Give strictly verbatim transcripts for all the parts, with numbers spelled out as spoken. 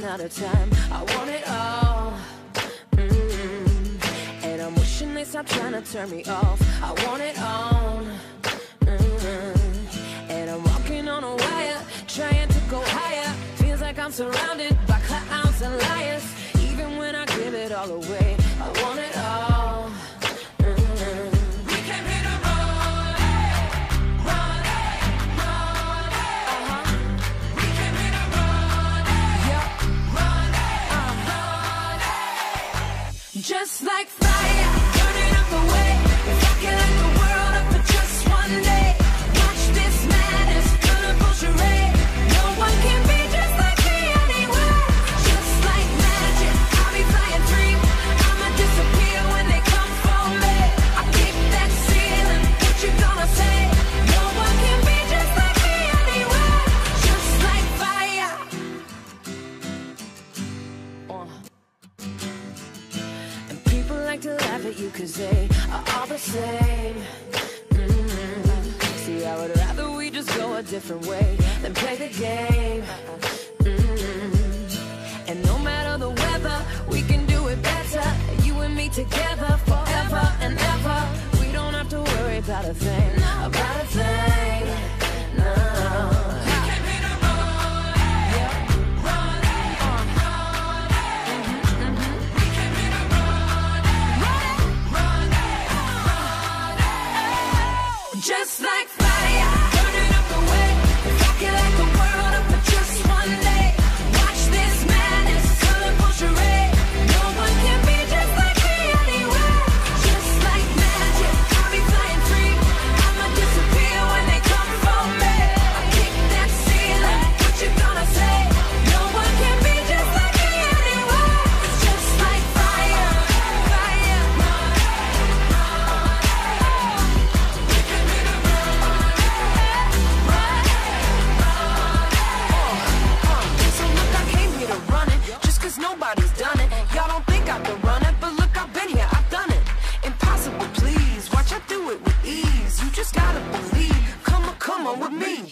out of time. I want it all. Mm-hmm. And I'm wishing they stop trying to turn me off. I want it all. Mm-hmm. And I'm walking on a wire, trying to go higher. Feels like I'm surrounded by clowns and liars. Even when I give it all away, I want it all. Mm-hmm. We came here to run, run, run. Uh-huh. We came here to run, yeah, run, uh-huh. Just like fire, burning up the way. If I can light the world up for just one day, watch this madness, colorful charade. No one can be just like me anywhere. Just like magic, I'll be flying free. I'ma disappear when they come for me. I kick that ceiling, what you gonna say? No one can be just like me anywhere. Just like fire. Uh. And people like to laugh at you cause they are all the same. Mm-hmm. See, I would rather we just go a different way than play the game. Mm-hmm. And no matter the weather, we can do it better. You and me together forever and ever. We don't have to worry about a thing, about a thing, no. We came here to run, yeah, run, uh, run. Mm-hmm, mm-hmm. We came here to run, run, run, run. Just like fire, burning up the way. If I can light the world up for just one day, watch this madness, colorful charade. No one can be just like me anywhere. Just like magic, I'll be flying free. I'ma disappear when they come for me. I kick that ceiling, what you gonna say? No one can be just like me anywhere. It's just like fire, fire. We came here to run, run, run. So look, I came here to run it, just cause nobody's done it. Y'all don't think I can run it, but look, I've been here, I've done it. Impossible, please, watch I do it with ease. You just gotta believe, come on, come on with me.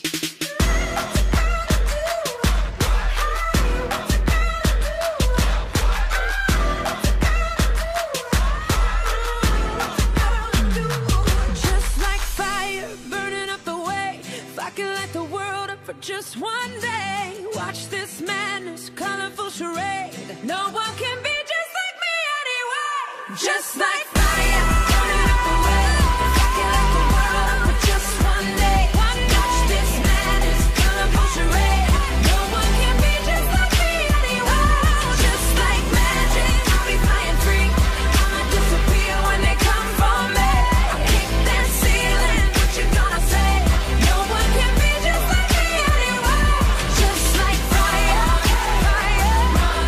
Just like fire, burning up the way. If I can light the world up for just one day, watch this madness, colorful charade. No one can be just like me anyway. Just like fire, burning up the way. If I can light the world up for just one day, watch this madness, colorful charade. No one can be just like me anyway. Just like magic, I'll be flying free. I'ma disappear when they come for me. I kick that ceiling, what you gonna say? No one can be just like me anyway. Just like fire, fire.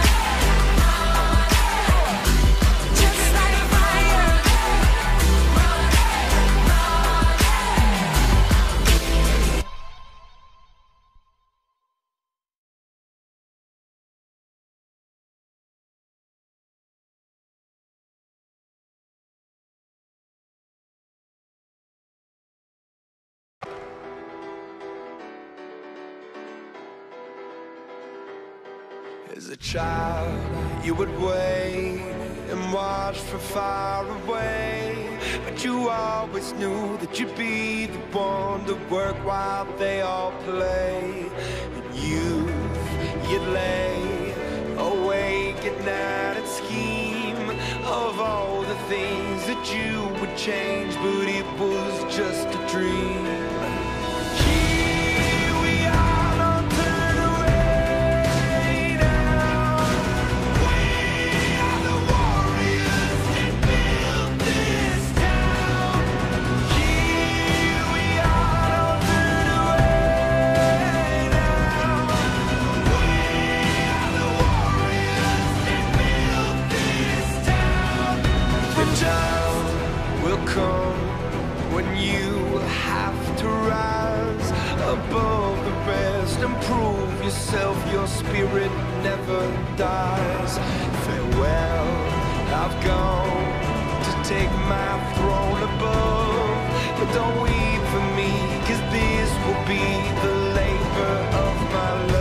Just like fire. As a child, you would wait and watch from far away, but you always knew that you'd be the one to work while they all play. In youth, you'd lay awake at night and scheme of all the things that you would change, but it was just a dream. Here we are, don't turn away now. We are the warriors that built this town. Here we are, don't turn away now. We are the warriors that built this town. The time will come when you have to rise above the rest and prove yourself. Your spirit never dies. Farewell, I've gone to take my throne above, but don't weep for me, 'cause this will be the labor of my love.